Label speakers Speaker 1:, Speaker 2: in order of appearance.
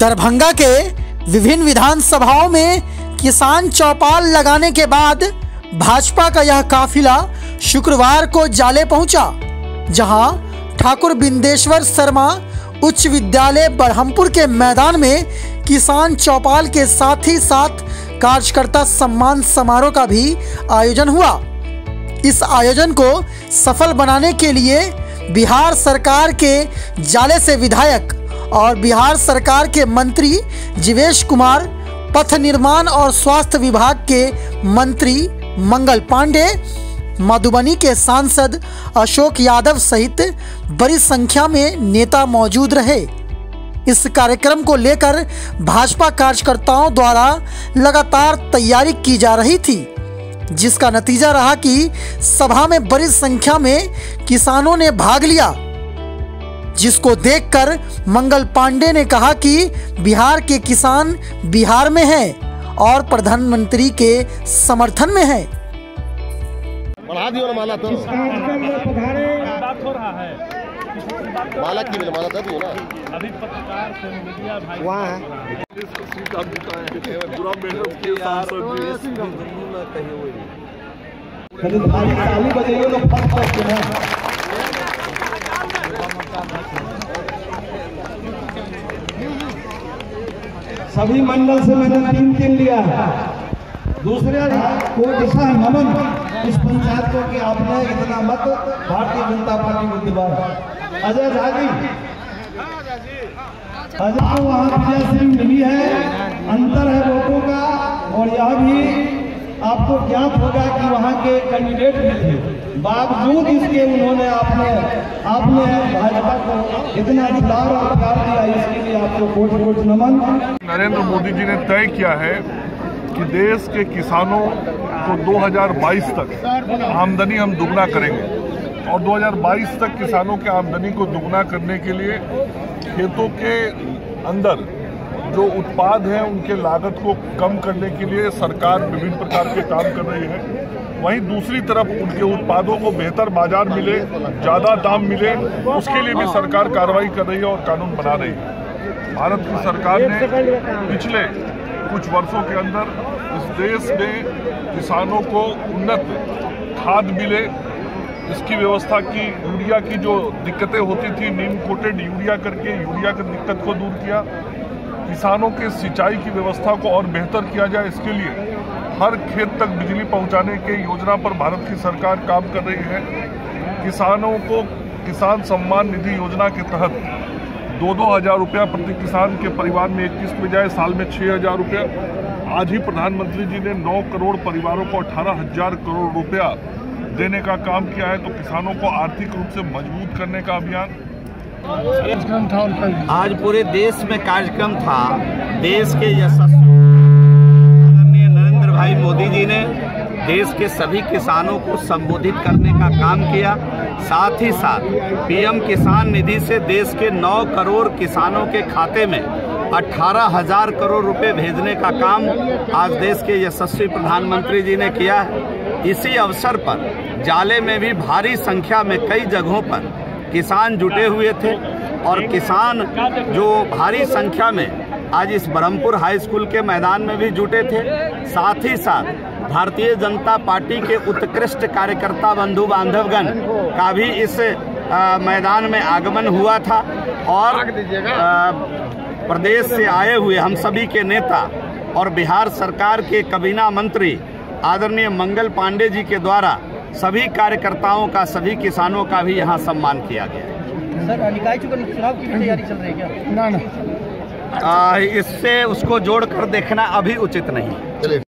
Speaker 1: दरभंगा के विभिन्न विधानसभाओं में किसान चौपाल लगाने के बाद भाजपा का यह काफिला शुक्रवार को जाले पहुंचा, जहां ठाकुर बिंदेश्वर शर्मा उच्च विद्यालय बरहमपुर के मैदान में किसान चौपाल के साथ ही साथ कार्यकर्ता सम्मान समारोह का भी आयोजन हुआ। इस आयोजन को सफल बनाने के लिए बिहार सरकार के जाले से विधायक और बिहार सरकार के मंत्री जीवेश कुमार, पथ निर्माण और स्वास्थ्य विभाग के मंत्री मंगल पांडे, मधुबनी के सांसद अशोक यादव सहित बड़ी संख्या में नेता मौजूद रहे। इस कार्यक्रम को लेकर भाजपा कार्यकर्ताओं द्वारा लगातार तैयारी की जा रही थी, जिसका नतीजा रहा कि सभा में बड़ी संख्या में किसानों ने भाग लिया, जिसको देखकर मंगल पांडे ने कहा कि बिहार के किसान बिहार में हैं और प्रधानमंत्री के समर्थन में हैं।
Speaker 2: बढ़ा दियो ना माला, तो
Speaker 3: बात हो रहा है
Speaker 2: माला की माला दे दियो ना।
Speaker 3: अभी पत्रकार से मीडिया भाई
Speaker 2: वहाँ है पूरा मेहनत के सांसद
Speaker 4: सभी मंडल से मैंने 3 लिया। दूसरे को दिशा नमन इस पंचायत को कि आपने इतना मत भारतीय जनता पार्टी को दिलवा। अजय झा जी, अजय को वहाँ विजय सिंह मिली है, अंतर है वोटों का, और यह भी आपको ज्ञात होगा कि वहाँ के कैंडिडेट भी थे, बावजूद इसके उन्होंने आपने भाजपा को इतना दुलार और प्यार दिया, इसके लिए आपको कोट कोट नमन।
Speaker 5: नरेंद्र मोदी जी ने तय किया है कि देश के किसानों को 2022 तक आमदनी हम दुगना करेंगे, और 2022 तक किसानों के आमदनी को दुगना करने के लिए खेतों के अंदर जो उत्पाद हैं उनके लागत को कम करने के लिए सरकार विभिन्न प्रकार के काम कर रही है। वहीं दूसरी तरफ उनके उत्पादों को बेहतर बाजार मिले, ज़्यादा दाम मिले, उसके लिए भी सरकार कार्रवाई कर रही है और कानून बना रही है। भारत की सरकार ने पिछले कुछ वर्षों के अंदर इस देश में किसानों को उन्नत खाद मिले, इसकी व्यवस्था की, यूरिया की जो दिक्कतें होती थी, नीम कोटेड यूरिया करके यूरिया की दिक्कत को दूर किया, किसानों के सिंचाई की व्यवस्था को और बेहतर किया जाए, इसके लिए हर खेत तक बिजली पहुंचाने के योजना पर भारत की सरकार काम कर रही है। किसानों को किसान सम्मान निधि योजना के तहत 2-2 हज़ार रुपया प्रति किसान के परिवार में एक किस्त में जाए, साल में 6,000 रुपया। आज ही प्रधानमंत्री जी ने 9 करोड़ परिवारों को 18,000 करोड़ रुपया देने का काम किया है। तो किसानों को आर्थिक रूप से मजबूत करने का अभियान
Speaker 6: आज पूरे देश में कार्यक्रम था। देश के यशस्वी आदरणीय नरेंद्र भाई मोदी जी ने देश के सभी किसानों को संबोधित करने का काम किया। साथ ही साथ पीएम किसान निधि से देश के 9 करोड़ किसानों के खाते में 18,000 करोड़ रुपए भेजने का काम आज देश के यशस्वी प्रधानमंत्री जी ने किया है। इसी अवसर पर जाले में भी भारी संख्या में कई जगहों पर किसान जुटे हुए थे, और किसान जो भारी संख्या में आज इस बरहमपुर हाई स्कूल के मैदान में भी जुटे थे। साथ ही साथ भारतीय जनता पार्टी के उत्कृष्ट कार्यकर्ता बंधु बांधवगण का भी इस मैदान में आगमन हुआ था, और प्रदेश से आए हुए हम सभी के नेता और बिहार सरकार के काबीना मंत्री आदरणीय मंगल पांडे जी के द्वारा सभी कार्यकर्ताओं का, सभी किसानों का भी यहाँ सम्मान किया गया है।
Speaker 3: सर, निकाय चुनाव की तैयारी चल रही है क्या?
Speaker 6: इससे उसको जोड़कर देखना अभी उचित नहीं।